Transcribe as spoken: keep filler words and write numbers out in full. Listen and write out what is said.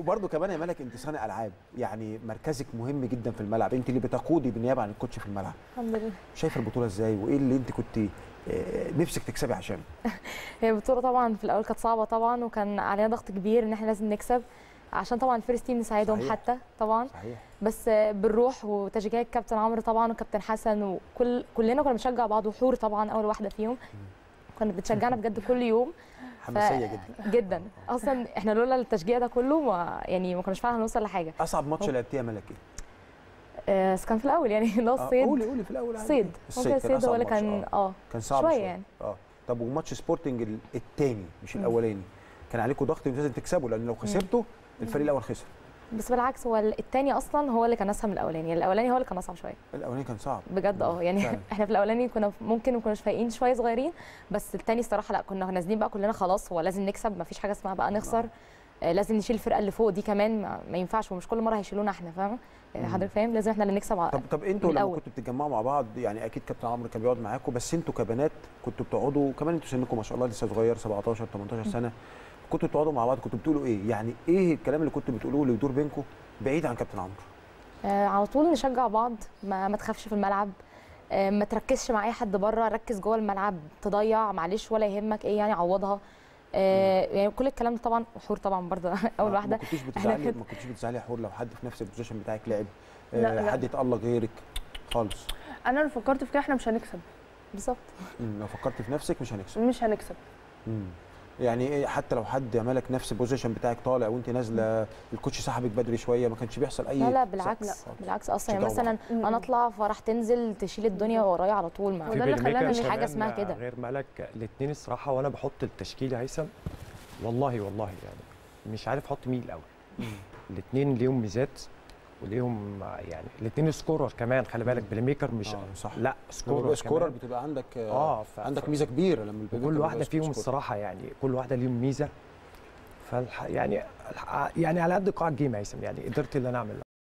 وبرده كمان يا ملك انت صانع العاب، يعني مركزك مهم جدا في الملعب، انت اللي بتقودي بالنيابه عن الكوتش في الملعب. الحمد لله. شايفه البطوله ازاي وايه اللي انت كنت نفسك تكسبي عشانه؟ هي البطوله طبعا في الاول كانت صعبه طبعا، وكان علينا ضغط كبير ان احنا لازم نكسب عشان طبعا الفيرست تيم نساعدهم. صحيح. حتى طبعا صحيح. بس بالروح وتشجيع الكابتن عمرو طبعا وكابتن حسن وكل كلنا كنا بنشجع بعض، وحور طبعا اول واحده فيهم كانت بتشجعنا بجد كل يوم. حماسيه جدا جدا. اصلا احنا لولا التشجيع ده كله ما يعني ما كناش فعلا هنوصل لحاجه. اصعب ماتش لعبتيه يا ملك ايه؟ آه كان في الاول يعني اللي هو الصيد. قولي قولي في الاول. الصيد ممكن الصيد هو اللي كان اه كان صعب شويه شويه يعني. اه طب وماتش سبورتنج الثاني مش الاولاني كان عليكم ضغط لازم تكسبوا، لان لو خسرتوا الفريق الاول خسر. بس بالعكس هو الثاني اصلا هو اللي كان اسهل من الاولاني، يعني الاولاني هو اللي كان اصعب شويه. الاولاني كان صعب بجد اه يعني فعلا. احنا في الاولاني كنا ممكن ما كناش فايقين شويه صغيرين، بس الثاني الصراحه لا كنا نازلين بقى كلنا خلاص هو لازم نكسب، ما فيش حاجه اسمها بقى نخسر. آه لازم نشيل الفرقه اللي فوق دي كمان، ما, ما ينفعش ومش كل مره هيشيلونا احنا، فاهمه يعني حضرتك فاهم، لازم احنا اللي نكسب. طب طب انتوا لما كنتوا بتتجمعوا مع بعض يعني اكيد كابتن عمرو كان بيقعد معاكم، بس انتوا كبنات كنتوا بتقعدوا كمان، انتوا سنكم ما شاء الله لسه صغير سبعتاشر تمنتاشر سنه، كنتوا بتقعدوا مع بعض كنتوا بتقولوا ايه؟ يعني ايه الكلام اللي كنتوا بتقولوه اللي يدور بينكم بعيد عن كابتن عمرو؟ آه على طول نشجع بعض، ما, ما تخافش في الملعب، آه ما تركزش مع اي حد بره، ركز جوه الملعب، تضيع معلش ولا يهمك ايه يعني عوضها. آه يعني كل الكلام ده طبعا. حور طبعا برضه اول واحده. ما كنتيش بتزعلي ما كنتيش بتزعلي يا حور لو حد في نفس البوزيشن بتاعك لعب؟ آه لا لا. حد يتألق غيرك خالص؟ انا لو فكرت في كده احنا مش هنكسب. بالظبط. لو فكرت في نفسك مش هنكسب. مش هنكسب. امم يعني حتى لو حد ملك نفس البوزيشن بتاعك طالع وانت نازله الكوتش سحبك بدري شويه ما كانش بيحصل اي؟ لا لا بالعكس. لا. بالعكس اصلا يعني مثلا انا اطلع فراح تنزل تشيل الدنيا ورايا على طول، ما ده اللي خلانا مش حاجه اسمها كده. غير ملك الاثنين الصراحه، وانا بحط التشكيل يا هيثم والله والله يعني مش عارف احط مين الاول. الاثنين ليهم ميزات وليهم يعني الاثنين سكورر كمان، خلي بالك بلاي ميكر مش آه صح. لا سكورر سكورر بتبقى عندك اه ف... عندك ميزه كبيره لما كل واحده فيهم الصراحه يعني كل واحده ليهم ميزه. فالح... يعني يعني على قد قاع الجيم يا هيثم يعني قدرت اللي انا اعمل